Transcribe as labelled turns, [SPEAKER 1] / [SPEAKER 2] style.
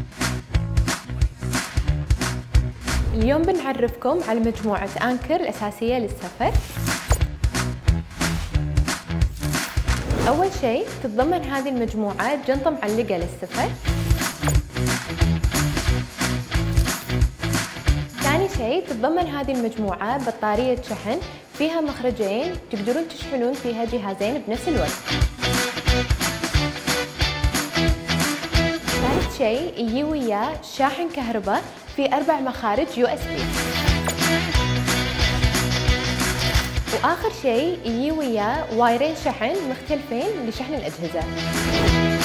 [SPEAKER 1] اليوم بنعرفكم على مجموعة أنكر الأساسية للسفر. أول شيء تتضمن هذه المجموعة جنطة معلقة للسفر. ثاني شيء تتضمن هذه المجموعة بطارية شحن فيها مخرجين تقدرون تشحنون فيها جهازين بنفس الوقت. ثالث شيء يجي وياه شاحن كهرباء في 4 مخارج USB. وآخر شيء يجي وياه وايرين شحن مختلفين لشحن الأجهزة.